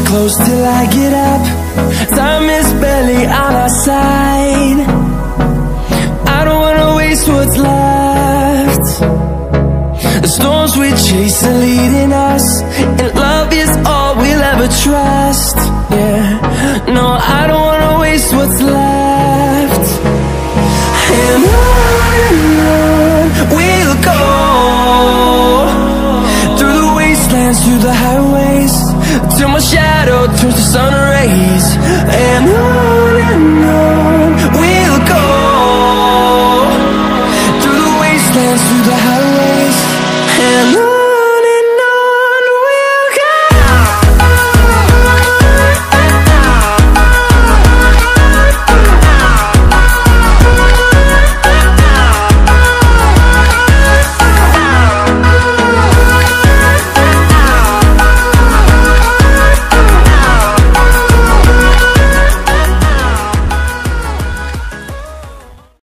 close till I get up. Time is barely on our side. I don't wanna waste what's left. The storms we chase are leading us, and love is all we'll ever trust. Yeah, no, I don't wanna waste what's left. And on we'll go, through the wastelands, through the highways, till my shadow